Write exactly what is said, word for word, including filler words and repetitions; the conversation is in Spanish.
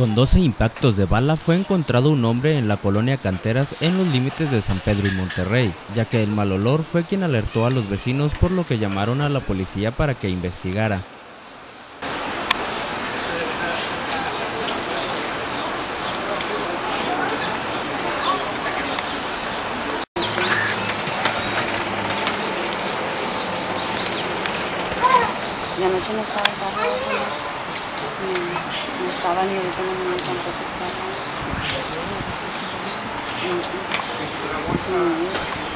Con doce impactos de bala fue encontrado un hombre en la colonia Canteras en los límites de San Pedro y Monterrey, ya que el mal olor fue quien alertó a los vecinos, por lo que llamaron a la policía para que investigara. Y anoche no estaba el carro, no, no estaba ni ahorita no, no tampoco estaba. Mm, mm. Mm.